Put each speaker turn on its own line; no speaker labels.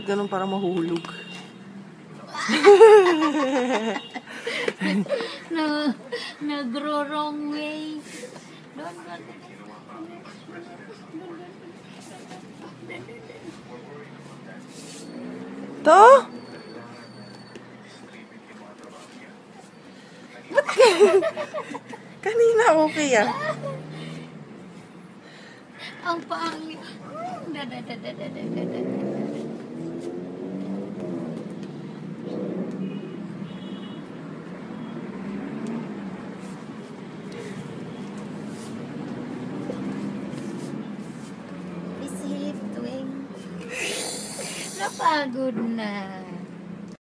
ganun para mahuhulog.
No, nag-grow wrong way. Doon.
To? Ba't kanina okay ah.
Ang pangit. Isip tuwing napagod na.